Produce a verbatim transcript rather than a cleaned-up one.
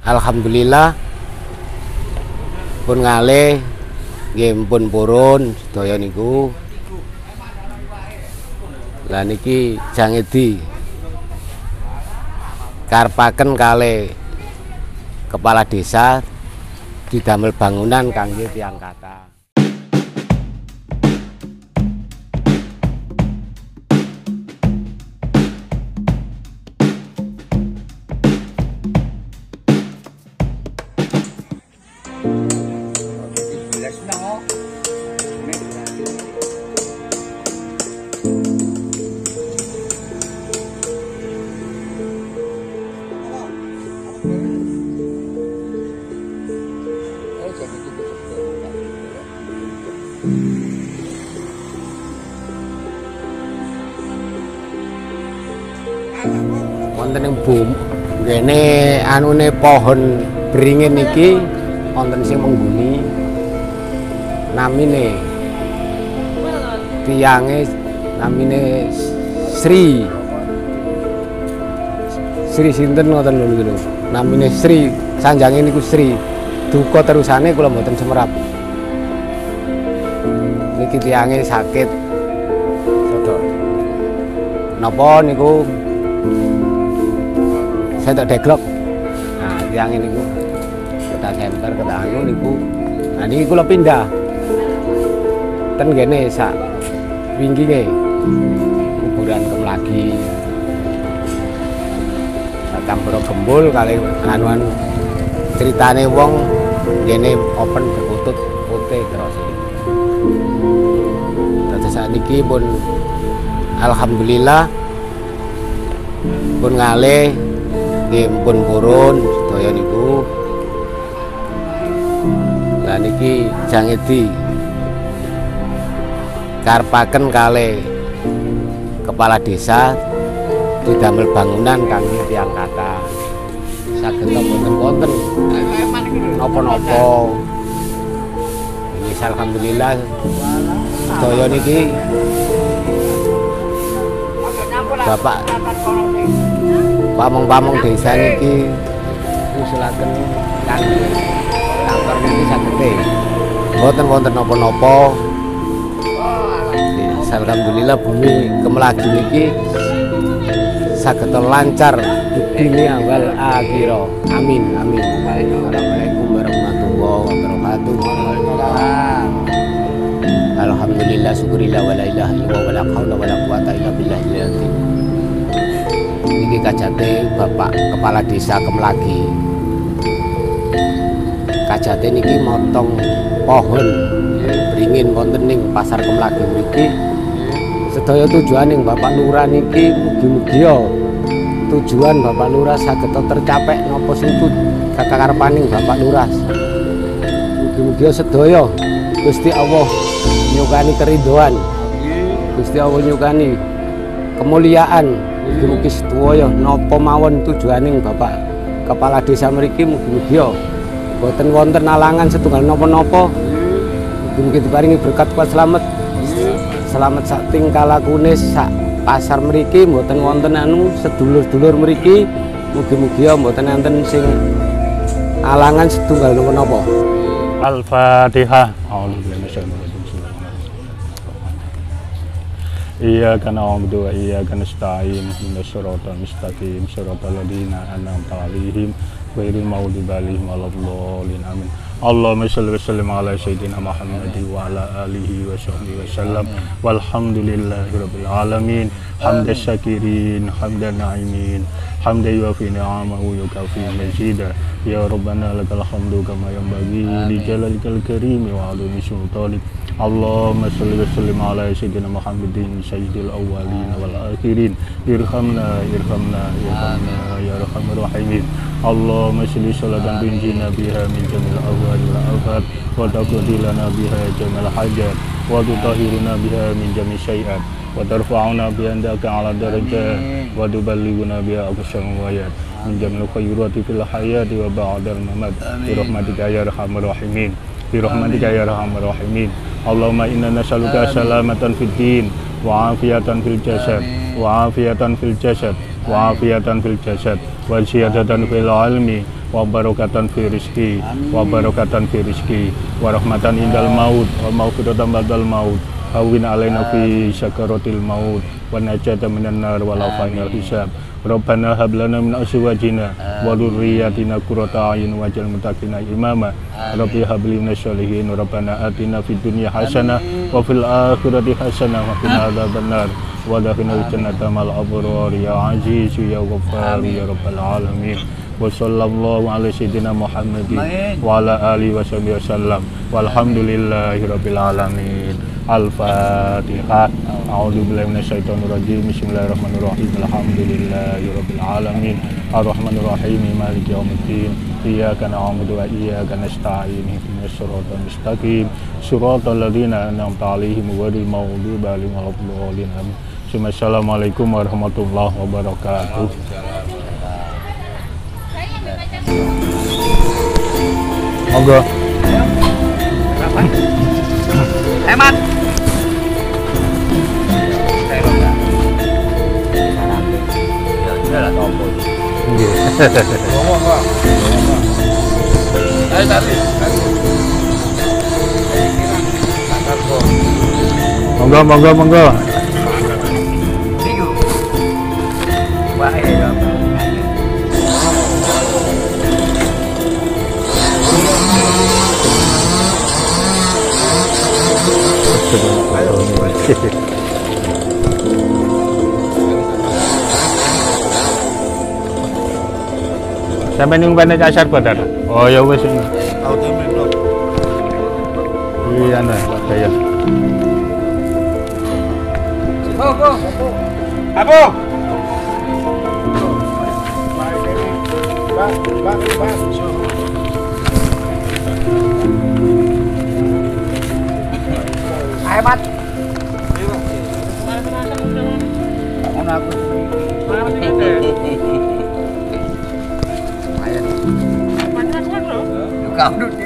Alhamdulillah pun ngalih nggih pun purun sedaya niku. Lah niki jangedi karepaken kalih kepala desa didamel bangunan kangge tiyang kata. Wonten ing bum ngene anune pohon beringin iki wonten sing mengguni namine tiyange namine Sri Sri sinten ngoten lho namine Sri sanjange niku Sri duka terusane kula mboten semerap niki tiyange sakit sodo napa niku saya tak deglok. Nah, tiang ini ku kita semper ke anu niku. Nah, niki kula pindah. Ten gene sak wingkinge kuburan Kemlagi. Sak campur gembul kali anuan ceritane wong gene open berkutut putih terus. Terus saat niki pun alhamdulillah pun ngalih nggih pun purun sedaya niku. Lah niki jangedi karepaken kalih kepala desa didamel bangunan kangge tiyang kata. Saged wonten-wonten napa-napa. Niki alhamdulillah sedaya niki Bapak pamong-pamong desa niki ngusulaken kangge kantor niki sagete mboten wonten napa-napa. Alhamdulillah bumi Kemlagi niki saged lancar dunia wal akhirah. Amin amin. Assalamualaikum warahmatullahi wabarakatuh. Alhamdulillah syukurillah wala ilaha illallah wala haula wala quwata illa billah. Niki kajate Bapak Kepala Desa Kemlagi. Kajate niki motong pohon beringin wonten ning Pasar Kemlagi mriki. Sedaya tujuaning Bapak Lurah niki mugi-mugi tujuan Bapak Lurah saged tercapai napa sing kakarepaning Bapak Lurah. Mugi-mugi sedaya Gusti Allah nyukani keridoan. Gusti Allah nyukani kemuliaan. Mugi-mugi sedaya napa mawon tujuaning Bapak Kepala Desa mriki mugi-mugi boten wonten alangan setunggal napa-napa. Mugi-mugi diparingi berkat kuat selamat. Selamat sak tingkalakune sak pasar mriki mboten wonten anu sedulur-dulur mriki mugi-mugi mboten enten sing alangan setunggal napa-napa. Al-Fatihah. Iyyaka na'budu wa iyyaka nasta'in ihdinas siratal mustaqim siratal ladzina an'amta 'alaihim ghairil maghdubi 'alaihim waladdallin. Amin. Allahumma shalli wa sallim ala sayyidina Muhammadin wa ala alihi wa sahbihi wasallam walhamdulillahi rabbil alamin hamdan syakirin hamdan na'imin hamdan yuwafi ni'amahu wa yukafi mazida ya rabbana lakal hamdu kama yanbaghi li jalalikal karimi wa 'azimi sultanik. Allahumma shalli wa sallim ala sayyidina Muhammadin sayyidil awwalin wal akhirin irhamna irhamna irhamna ya arhamar rahimin. Allahumma shalli salatan tunjina biha min jamil awwal wal afat wa taqdi lana biha jamal hajat wa tutahhiruna biha min jami syai'at wa tarfa'una bi andaka ala darajat wa tuballighuna biha aqsal wayat min jamil khairati fil hayati wa ba'dal mamat bi rahmatika ya arhamar rahimin bi rahmatika ya arhamar rahimin. Allahumma inna nas'aluka salamatan fid din wa afiyatan fil jasad wa afiyatan fil jasad wa afiyatan fil jasad wa ziyadatan fil ilmi wa barakatan fi rizqi wa barakatan fi rizqi wa rahmatan indal maut wa maghfiratan ba'dal maut hawwin alaina fi sakaratil maut wa najatan minan nar wa la final hisab. Rabbana hab lana min azwajina wa dhurriyyatina qurrata a'yun waj'al muttaqina imama. Rabbi hab lana sholihin. Rabbana atina fid dunya hasanah wa fil akhirati hasanah wa qina adzabannar. Wa dakhilna jannata mal abrar ya aziz ya ghaffar ya rabbal alamin. Wa sallallahu ala sayyidina Muhammadin wa ala alihi wa sahbihi wasallam. Walhamdulillahi rabbil alamin. Al-Fatihah. A'udzu billahi minasyaitonir rajim. Bismillahirrahmanirrahim. Alhamdulillahi rabbil alamin. Arrahmanir rahim. Maliki yaumiddin. Iyyaka na'budu wa iyyaka nasta'in. Ihdinas siratal mustaqim. Siratal ladzina an'amta 'alaihim ghairil maghdubi 'alaihim waladdallin. Amin. Assalamualaikum warahmatullahi wabarakatuh. Monggo. Hemat. Ayo tadi. Monggo, monggo, monggo. Minggu. Wah, ya. Sampai ning bane asar badar. Oh ya wis ini. Auto menok. Iya nah, saya. Go go. Apo? Bang, bang, bang. Hemat. Ono aku. Ayo. Kau duduk.